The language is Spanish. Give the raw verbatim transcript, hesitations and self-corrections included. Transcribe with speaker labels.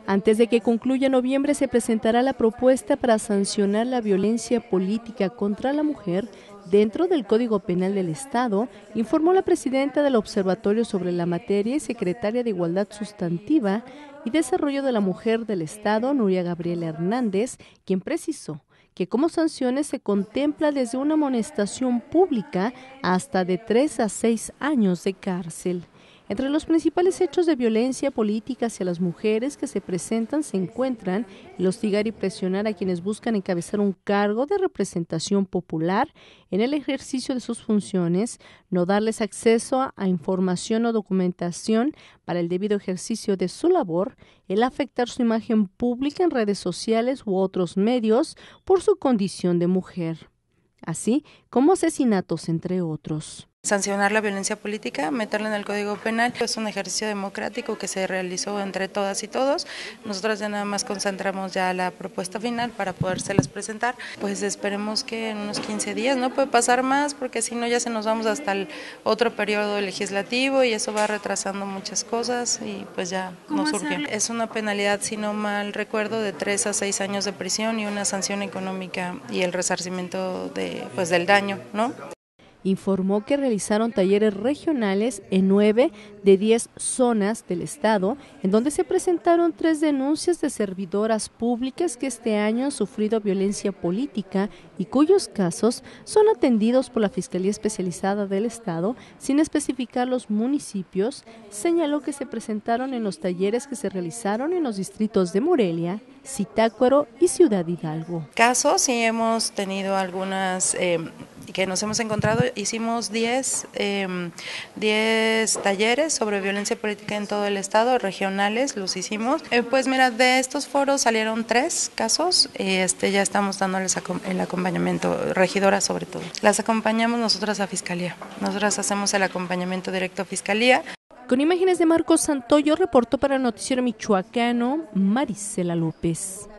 Speaker 1: Antes de que concluya noviembre se presentará la propuesta para sancionar la violencia política contra la mujer dentro del Código Penal del Estado, informó la presidenta del Observatorio sobre la materia y secretaria de Igualdad Sustantiva y Desarrollo de la Mujer del Estado, Nuria Gabriela Hernández, quien precisó que como sanciones se contempla desde una amonestación pública hasta de tres a seis años de cárcel. Entre los principales hechos de violencia política hacia las mujeres que se presentan se encuentran el hostigar y presionar a quienes buscan encabezar un cargo de representación popular en el ejercicio de sus funciones, no darles acceso a información o documentación para el debido ejercicio de su labor, el afectar su imagen pública en redes sociales u otros medios por su condición de mujer, así como asesinatos, entre otros.
Speaker 2: Sancionar la violencia política, meterla en el Código Penal, es un ejercicio democrático que se realizó entre todas y todos. Nosotros ya nada más concentramos ya la propuesta final para podérselas presentar. Pues esperemos que en unos quince días, no puede pasar más, porque si no ya se nos vamos hasta el otro periodo legislativo y eso va retrasando muchas cosas y pues ya no surge. Es una penalidad, si no mal recuerdo, de tres a seis años de prisión y una sanción económica y el resarcimiento de, pues, del daño, ¿no?
Speaker 1: Informó que realizaron talleres regionales en nueve de diez zonas del estado, en donde se presentaron tres denuncias de servidoras públicas que este año han sufrido violencia política y cuyos casos son atendidos por la Fiscalía Especializada del Estado, sin especificar los municipios. Señaló que se presentaron en los talleres que se realizaron en los distritos de Morelia, Zitácuaro y Ciudad Hidalgo.
Speaker 2: Casos, sí hemos tenido algunas eh, que nos hemos encontrado, hicimos diez talleres sobre violencia política en todo el estado, regionales, los hicimos. Eh, pues mira, de estos foros salieron tres casos y este, ya estamos dándoles el acompañamiento, regidoras sobre todo. Las acompañamos nosotras a Fiscalía, nosotras hacemos el acompañamiento directo a Fiscalía.
Speaker 1: Con imágenes de Marcos Santoyo, reportó para el Noticiero Michoacano, Marisela López.